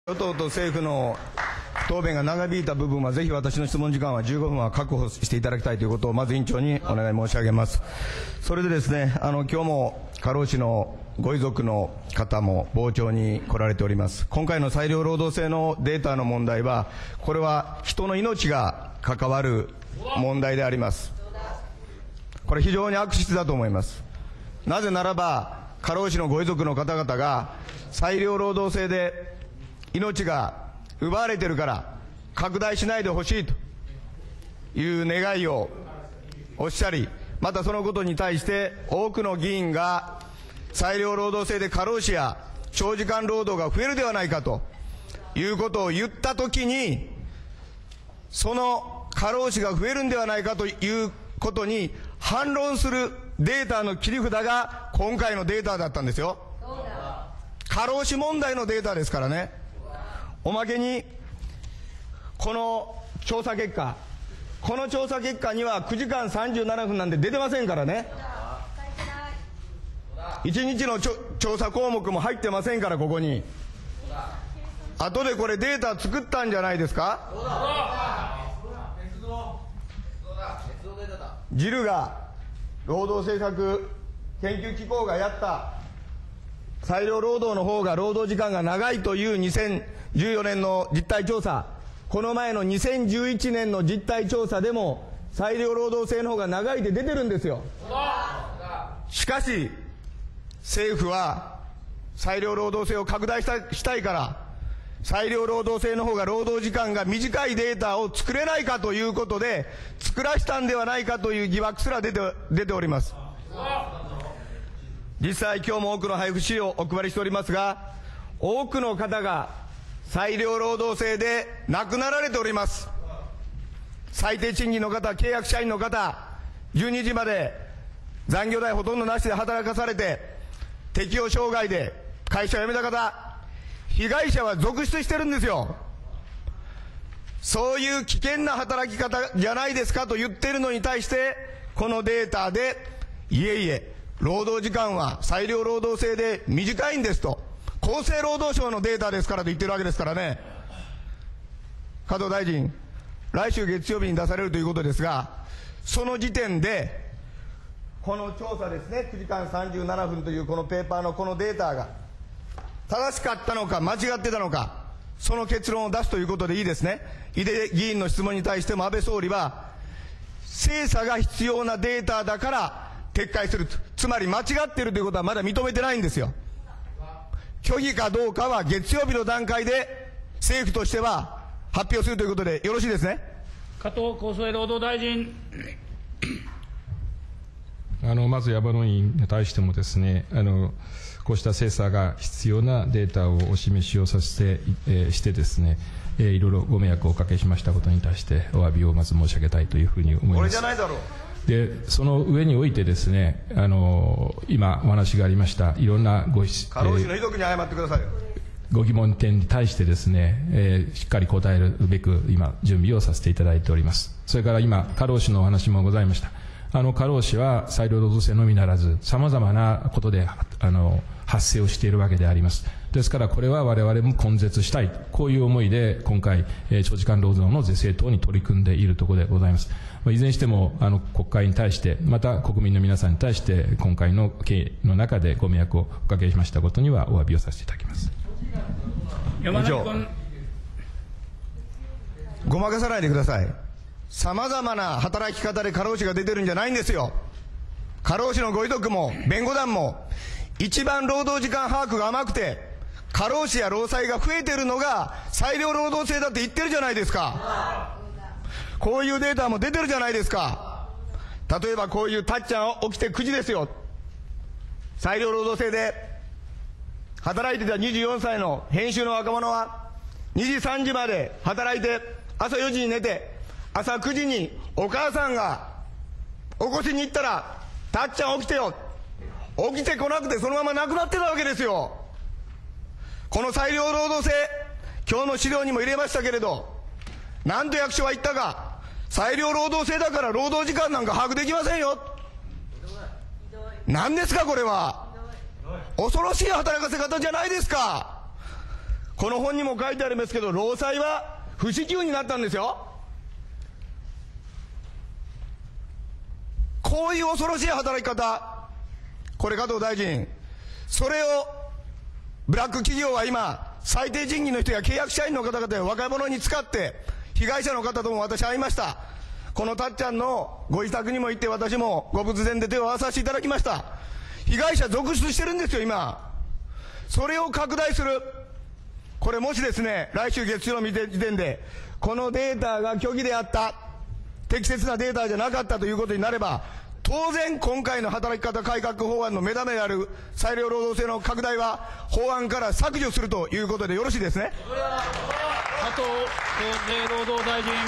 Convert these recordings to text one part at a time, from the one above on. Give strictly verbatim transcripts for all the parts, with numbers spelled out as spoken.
与党と政府の答弁が長引いた部分は、ぜひ私の質問時間はじゅうごふんは確保していただきたいということを、まず委員長にお願い申し上げます。それでですね、あの、今日も過労死のご遺族の方も傍聴に来られております。今回の裁量労働制のデータの問題は、これは人の命が関わる問題であります。これ非常に悪質だと思います。なぜならば、過労死のご遺族の方々が裁量労働制で命が奪われているから拡大しないでほしいという願いをおっしゃり、またそのことに対して多くの議員が裁量労働制で過労死や長時間労働が増えるではないかということを言ったときに、その過労死が増えるんではないかということに反論するデータの切り札が今回のデータだったんですよ。過労死問題のデータですからね。おまけにこの調査結果、この調査結果にはくじかんさんじゅうななふんなんて出てませんからね。いちにちの調査項目も入ってませんから、ここに。後でこれデータ作ったんじゃないですか。ジルが労働政策研究機構がやった裁量労働の方が労働時間が長いというにせんじゅうよねんの実態調査、この前のにせんじゅういちねんの実態調査でも裁量労働制の方が長いって出てるんですよ。しかし政府は裁量労働制を拡大したしたいから裁量労働制の方が労働時間が短いデータを作れないかということで作らしたんではないかという疑惑すら出て、出ております。実際今日も多くの配布資料をお配りしておりますが、多くの方が裁量労働制で亡くなられております。最低賃金の方、契約社員の方、じゅうにじまで残業代ほとんどなしで働かされて適応障害で会社を辞めた方、被害者は続出してるんですよ。そういう危険な働き方じゃないですかと言っているのに対して、このデータでいえいえ労働時間は裁量労働制で短いんですと、厚生労働省のデータですからと言ってるわけですからね。加藤大臣、来週月曜日に出されるということですが、その時点でこの調査ですね、くじかんさんじゅうななふんというこのペーパーのこのデータが正しかったのか間違ってたのか、その結論を出すということでいいですね。井手議員の質問に対しても安倍総理は精査が必要なデータだから撤回すると、つまり間違っているということはまだ認めてないんですよ。虚偽かどうかは月曜日の段階で政府としては発表するということでよろしいですね。 加藤厚生労働大臣。 あのまず山野委員に対してもですね、あのこうした精査が必要なデータをお示しをさせて、えー、してですね、えー、いろいろご迷惑をおかけしましたことに対してお詫びをまず申し上げたいというふうに思います。 これじゃないだろう。 でその上においてですね、あの今お話がありましたいろんなご過労死の遺族に謝ってくださいよ。 ご疑問点に対してですね、えー、しっかり答えるべく今準備をさせていただいております。それから今過労死のお話もございました。あの過労死は裁量労働制のみならずさまざまなことであの発生をしているわけであります。ですからこれは我々も根絶したい、こういう思いで今回、えー、長時間労働の是正等に取り組んでいるところでございます。いずれにしてもあの国会に対して、また国民の皆さんに対して今回の経緯の中でご迷惑をおかけしましたことにはお詫びをさせていただきます。 山崎君。 ごまかさないでください。さまざまな働き方で過労死が出てるんじゃないんですよ。過労死のご遺族も弁護団も一番労働時間把握が甘くて過労死や労災が増えてるのが裁量労働制だって言ってるじゃないですか。こういうデータも出てるじゃないですか。例えばこういうたっちゃん起きてくじですよ。裁量労働制で働いてたにじゅうよんさいの編集の若者はにじさんじまで働いて朝よじに寝て朝くじにお母さんが起こしに行ったらたっちゃん起きてよ、起きてこなくてそのまま亡くなってたわけですよ。この裁量労働制、今日の資料にも入れましたけれど、なんと役所は言ったか、裁量労働制だから労働時間なんか把握できませんよ。何ですかこれは。恐ろしい働かせ方じゃないですか。 この本にも書いてありますけど、労災は不支給になったんですよ。こういう恐ろしい働き方、これ加藤大臣、それをブラック企業は今、最低賃金の人や契約社員の方々や若者に使って、被害者の方とも私会いました。このたっちゃんのご自宅にも行って、私もご仏前で手を合わさせていただきました。被害者続出してるんですよ、今。それを拡大する。これもしですね、来週月曜の時点で、このデータが虚偽であった、適切なデータじゃなかったということになれば、当然今回の働き方改革法案の目玉である裁量労働制の拡大は法案から削除するということでよろしいですね。 加藤厚生労働大臣。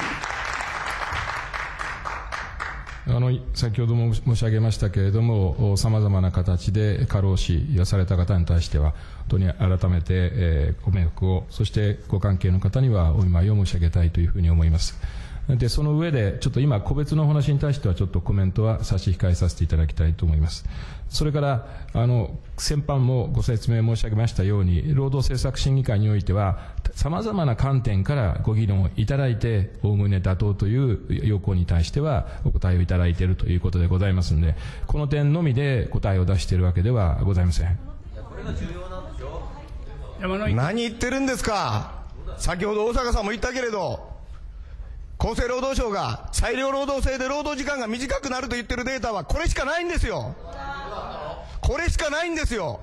あの先ほども申し上げましたけれども、さまざまな形で過労死をされた方に対しては、本当に改めて、えー、ご冥福を、そしてご関係の方にはお見舞いを申し上げたいというふうに思います。で、その上で、ちょっと今、個別のお話に対しては、ちょっとコメントは差し控えさせていただきたいと思います。それから、あの、先般もご説明申し上げましたように、労働政策審議会においては、様々な観点からご議論をいただいて、おおむね妥当という要項に対しては、お答えをいただいているということでございますので、この点のみで答えを出しているわけではございません。 これが重要なんですよ。 何言ってるんですか。先ほど大阪さんも言ったけれど、厚生労働省が裁量労働制で労働時間が短くなると言ってるデータはこれしかないんですよ。これしかないんですよ。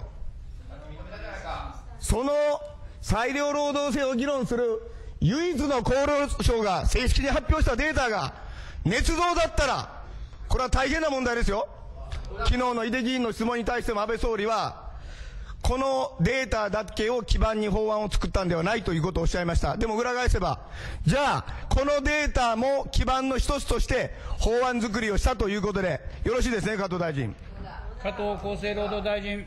その裁量労働制を議論する唯一の厚労省が正式に発表したデータが捏造だったら、これは大変な問題ですよ。昨日の井手議員の質問に対しても安倍総理は、このデータだけを基盤に法案を作ったんではないということをおっしゃいました。でも裏返せば、じゃあ、このデータも基盤の一つとして法案作りをしたということで、よろしいですね、加藤大臣。 加藤厚生労働大臣。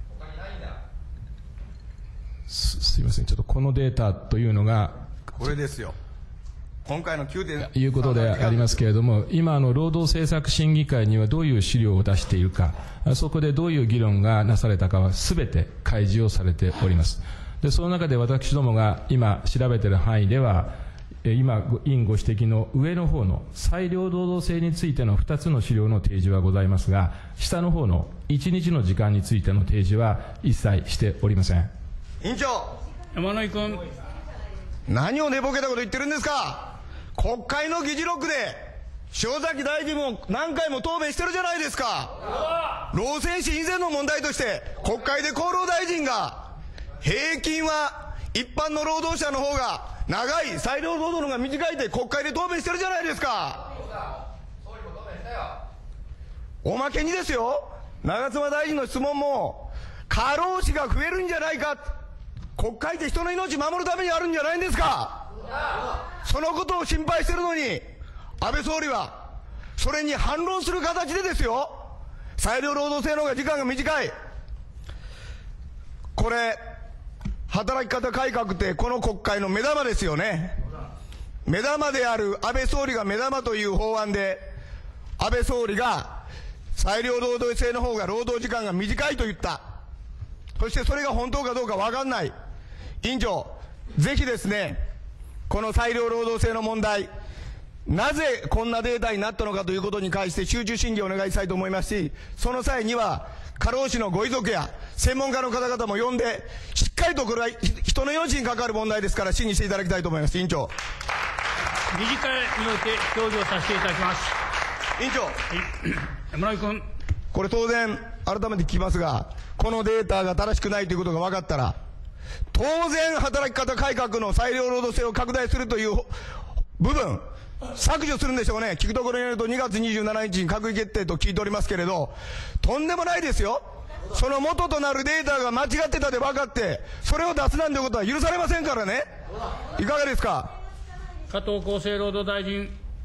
す、すいません。ちょっとこのデータというのが、 これですよ。今回のきゅうてんさんいうことでありますけれども、今の労働政策審議会にはどういう資料を出しているか、そこでどういう議論がなされたかはすべて開示をされております。で、その中で私どもが今調べている範囲では、今、委員ご指摘の上の方の裁量労働制についてのふたつの資料の提示はございますが、下の方のいちにちの時間についての提示は一切しておりません。 委員長。 山井君。 何を寝ぼけたこと言ってるんですか。国会の議事録で塩崎大臣も何回も答弁してるじゃないですか。労戦審以前の問題として国会で厚労大臣が平均は一般の労働者の方が長い、裁量労働の方が短いって国会で答弁してるじゃないですか。おまけにですよ、長妻大臣の質問も過労死が増えるんじゃないか、国会って人の命守るためにあるんじゃないんですか。そのことを心配してるのに、安倍総理はそれに反論する形でですよ、裁量労働制の方が時間が短い。これ、働き方改革ってこの国会の目玉ですよね。目玉である安倍総理が目玉という法案で、安倍総理が裁量労働制の方が労働時間が短いと言った。そしてそれが本当かどうか分かんない。委員長、ぜひですね、この裁量労働制の問題、なぜこんなデータになったのかということに関して集中審議をお願いしたいと思いますし、その際には過労死のご遺族や専門家の方々も呼んで、しっかりとこれは人の命に関わる問題ですから審議していただきたいと思います。委員長。 理事会において協議をさせていただきます。 委員長。 山井君。 これ当然改めて聞きますが、このデータが正しくないということが分かったら、当然働き方改革の裁量労働制を拡大するという部分、削除するんでしょうね。聞くところによるとにがつにじゅうしちにちに閣議決定と聞いておりますけれど、とんでもないですよ。その元となるデータが間違ってたで分かって、それを出すなんてことは許されませんからね。いかがですか。 加藤厚生労働大臣。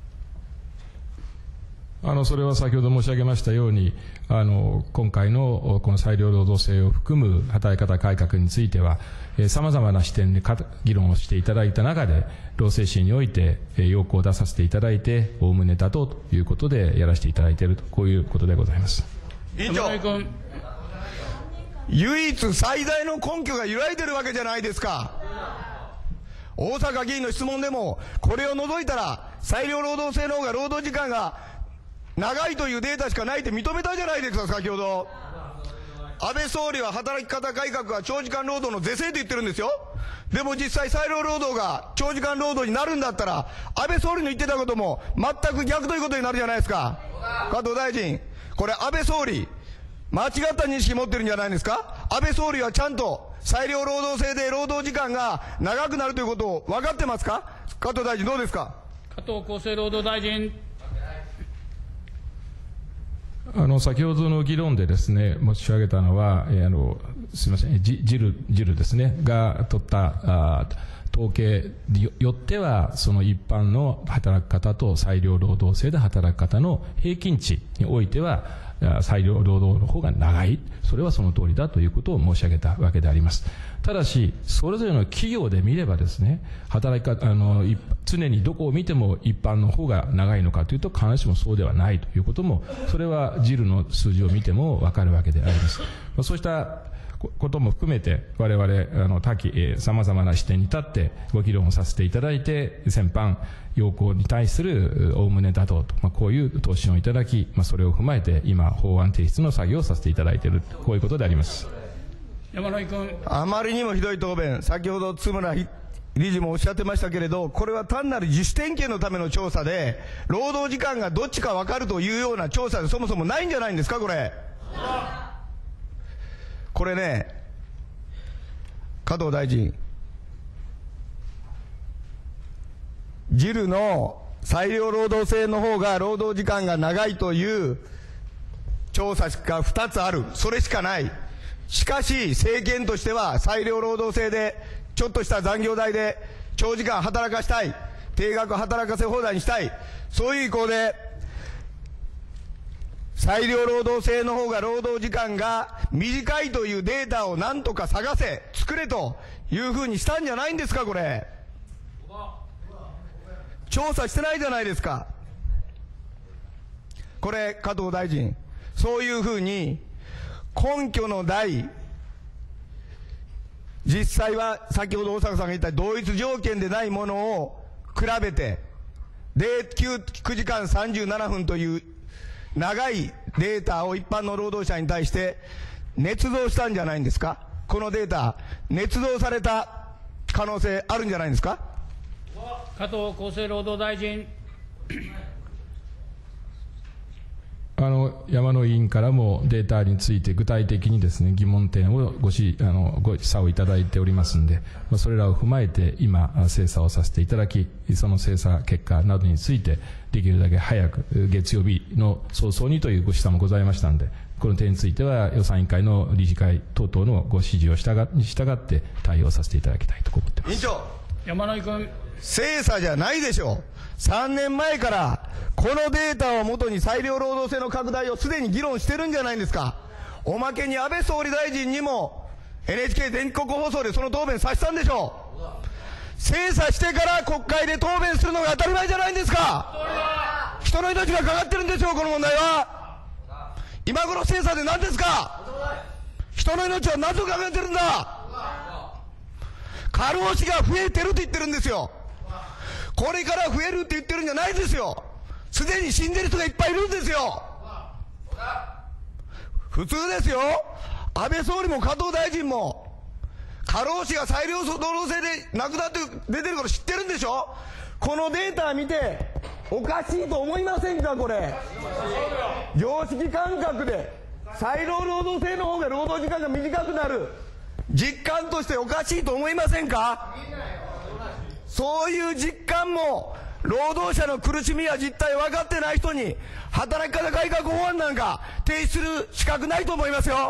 あのそれは先ほど申し上げましたように、あの今回のこの裁量労働制を含む働き方改革については、さまざまな視点で議論をしていただいた中で、労政審において要項を出させていただいて、おおむね妥当ということでやらせていただいていると、こういうことでございます。 委員長、 唯一最大の根拠が揺らいでるわけじゃないですか。大阪議員の質問でも、これを除いたら裁量労働制の方が労働時間が長いというデータしかないって認めたじゃないですか、先ほど。安倍総理は働き方改革は長時間労働の是正と言ってるんですよ。でも実際裁量労働が長時間労働になるんだったら、安倍総理の言ってたことも全く逆ということになるじゃないですか。加藤大臣、これ安倍総理、間違った認識持ってるんじゃないですか。安倍総理はちゃんと裁量労働制で労働時間が長くなるということを分かってますか。加藤大臣、どうですか。 加藤厚生労働大臣。 あの先ほどの議論でですね申し上げたのは、えー、あのすみません、ジルジルですねが取ったあ統計によっては、その一般の働き方と裁量労働制で働き方の平均値においては、裁量労働の方が長い、それはその通りだということを申し上げたわけであります。ただし、それぞれの企業で見ればですね、働き方、あの、常にどこを見ても一般の方が長いのかというと、必ずしもそうではないということも、それはジルの数字を見てもわかるわけであります。そうしたことも含めて、我々、あの、多岐、えー、様々な視点に立ってご議論をさせていただいて、先般、要項に対するおおむね妥当と、まあ、こういう答申をいただき、まあ、それを踏まえて、今、法案提出の作業をさせていただいている、こういうことであります。 山井君。 あまりにもひどい答弁、先ほど津村理事もおっしゃってましたけれど、これは単なる自主点検のための調査で、労働時間がどっちか分かるというような調査でそもそもないんじゃないんですか、これ。これね、加藤大臣、ジルの裁量労働制の方が労働時間が長いという調査がふたつある、それしかない。しかし政権としては裁量労働制でちょっとした残業代で長時間働かしたい、定額働かせ放題にしたい、そういう意向で裁量労働制の方が労働時間が短いというデータをなんとか探せ、作れというふうにしたんじゃないんですか。これ調査してないじゃないですか。これ加藤大臣、そういうふうに根拠のない、実際は先ほど大阪さんが言った同一条件でないものを比べて、で 9, 9時間さんじゅうななふんという長いデータを一般の労働者に対して捏造したんじゃないんですか。このデータ、捏造された可能性あるんじゃないですか。 加藤厚生労働大臣。 あの山野委員からもデータについて具体的にですね疑問点をごしあのご示唆をいただいておりますので、まあ、それらを踏まえて今精査をさせていただき、その精査結果などについてできるだけ早く月曜日の早々にというご示唆もございましたので、この点については予算委員会の理事会等々のご指示を従に従って対応させていただきたいと思っています。 委員長、 山井君。 精査じゃないでしょう。さんねんまえからこのデータをもとに裁量労働制の拡大をすでに議論してるんじゃないんですか。おまけに安倍総理大臣にも エヌエイチケー 全国放送でその答弁させたんでしょう。精査してから国会で答弁するのが当たり前じゃないんですか。人の命がかかってるんですよ、この問題は。今頃精査で何ですか。人の命は何と考えてるんだ。過労死が増えてるって言ってるんですよ。これから増えるって言ってるんじゃないですよ。すでに死んでる人がいっぱいいるんですよ。普通ですよ。安倍総理も加藤大臣も過労死が裁量労働制でなくなって出てるから知ってるんでしょ。このデータ見ておかしいと思いませんか。これ常識感覚で裁量労働制の方が労働時間が短くなる実感としておかしいと思いませんか。そういう実感も労働者の苦しみや実態分かってない人に働き方改革法案なんか提出する資格ないと思いますよ。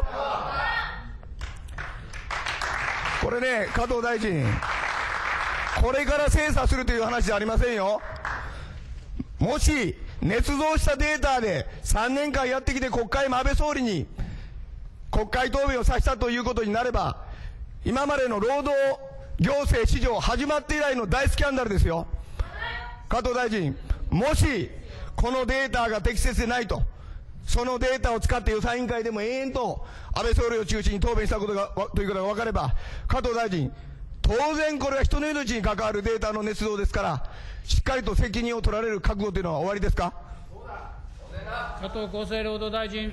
これね、加藤大臣、これから精査するという話じゃありませんよ。もし捏造したデータでさんねんかんやってきて国会も安倍総理に国会答弁をさせたということになれば、今までの労働行政史上始まって以来の大スキャンダルですよ。加藤大臣、もしこのデータが適切でないとそのデータを使って予算委員会でも延々と安倍総理を中心に答弁したことがということが分かれば、加藤大臣、当然これは人の命に関わるデータの捏造ですから、しっかりと責任を取られる覚悟というのは終わりですか。 加藤厚生労働大臣。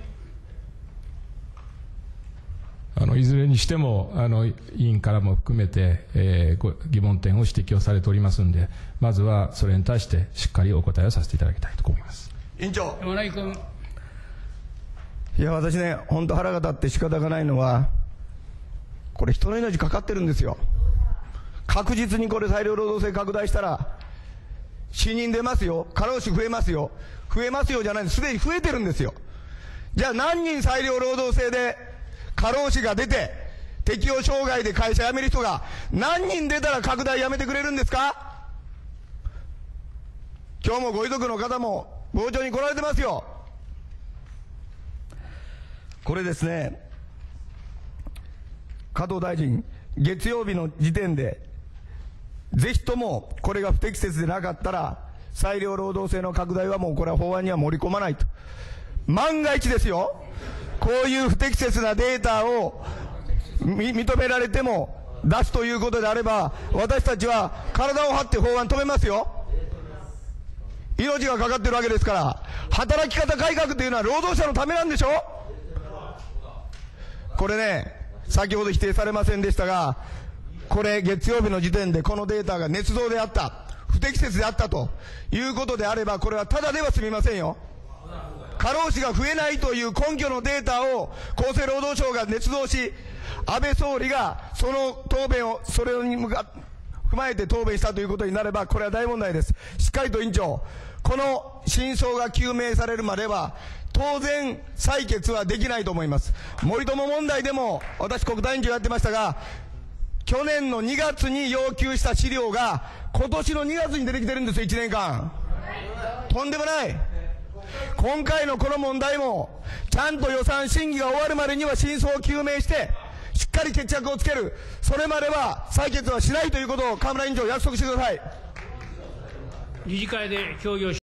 あのいずれにしてもあの委員からも含めて、えー、ご疑問点を指摘をされておりますので、まずはそれに対してしっかりお答えをさせていただきたいと思います。 委員長。 山井君。 いや、私ね、本当腹が立って仕方がないのは、これ人の命かかってるんですよ。確実にこれ裁量労働制拡大したら、死人出ますよ、過労死増えますよ、増えますよじゃないんです、すでに増えてるんですよ。じゃあ何人裁量労働制で過労死が出て、適応障害で会社辞める人が何人出たら拡大やめてくれるんですか。今日もご遺族の方も傍聴に来られてますよ。これですね、加藤大臣、月曜日の時点で、ぜひともこれが不適切でなかったら、裁量労働制の拡大はもうこれは法案には盛り込まないと。万が一ですよ、こういう不適切なデータを認められても出すということであれば、私たちは体を張って法案止めますよ。命がかかってるわけですから、働き方改革というのは労働者のためなんでしょ。これね、先ほど否定されませんでしたが、これ月曜日の時点でこのデータが捏造であった、不適切であったということであれば、これはただでは済みませんよ。過労死が増えないという根拠のデータを厚生労働省が捏造し、安倍総理がその答弁を、それに向か踏まえて答弁したということになれば、これは大問題です。しっかりと委員長、この真相が究明されるまでは、当然採決はできないと思います。森友問題でも私国対委員長やってましたが、去年のにがつに要求した資料が今年のにがつに出てきてるんですよ、いちねんかん。とんでもない。今回のこの問題もちゃんと予算審議が終わるまでには真相を究明してしっかり決着をつける、それまでは採決はしないということを河村委員長約束してください。 理事会で協議をし